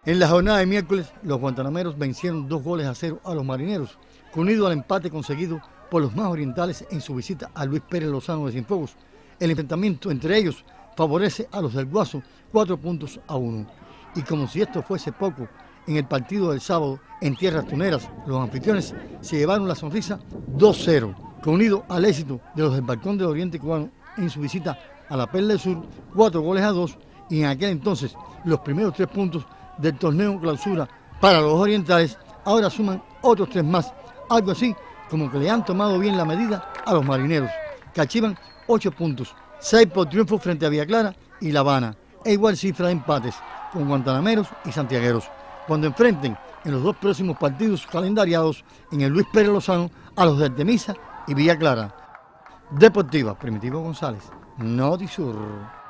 En la jornada de miércoles, los guantanameros vencieron 2-0 a los marineros, que unido al empate conseguido por los más orientales en su visita a Luis Pérez Lozano de Cienfuegos. El enfrentamiento entre ellos favorece a los del Guaso 4-1. Y como si esto fuese poco, en el partido del sábado en Tierras Tuneras, los anfitriones se llevaron la sonrisa 2-0, que unido al éxito de los del Balcón del Oriente Cubano en su visita a la Perla del Sur, 4-2, y en aquel entonces los primeros 3 puntos del torneo clausura para los orientales, ahora suman otros 3 más, algo así como que le han tomado bien la medida a los marineros, que archivan 8 puntos, 6 por triunfo frente a Villa Clara y La Habana, e igual cifra de empates con guantanameros y santiagueros, cuando enfrenten en los 2 próximos partidos calendariados en el Luis Pérez Lozano a los de Artemisa y Villa Clara. Deportiva, Primitivo González, Notisur.